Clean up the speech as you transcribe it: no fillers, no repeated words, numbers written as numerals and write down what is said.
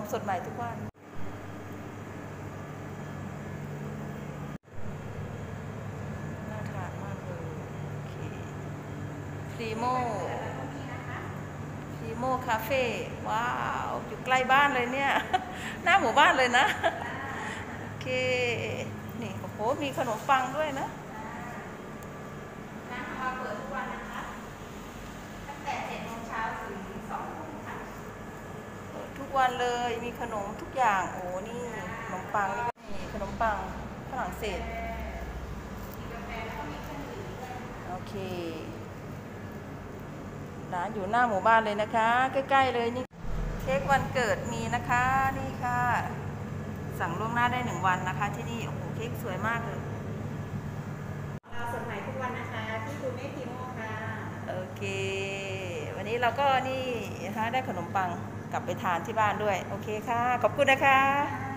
สดใหม่ทุกวันน่าทานมากเลยโอเคพรีโมคาเฟ่ว้าวอยู่ใกล้บ้านเลยเนี่ยหน้าหมู่บ้านเลยนะโอเคนี่โอ้โหมีขนมปังด้วยนะร้านของเราเปิดทุกวันนะคะตั้งแต่7 โมงเช้าถึง2 ทุ่มค่ะเปิดทุกวันเลยมีขนมทุกอย่างโอ้นี่ขนมปังนี่ขนมปังฝรั่งเศสมีกาแฟแล้วก็มีเครื่องดื่มด้วยโอเคร้านอยู่หน้าหมู่บ้านเลยนะคะใกล้ๆเลยนี่เค้กวันเกิดมีนะคะนี่ค่ะสั่งล่วงหน้าได้1 วันนะคะที่นี่โอ้โหเค้กสวยมากเลยเราสดใหม่ทุกวันนะคะที่ดูเมพิโมค่ะโอเควันนี้เราก็นี่นะคะได้ขนมปังกลับไปทานที่บ้านด้วยโอเคค่ะขอบคุณนะคะ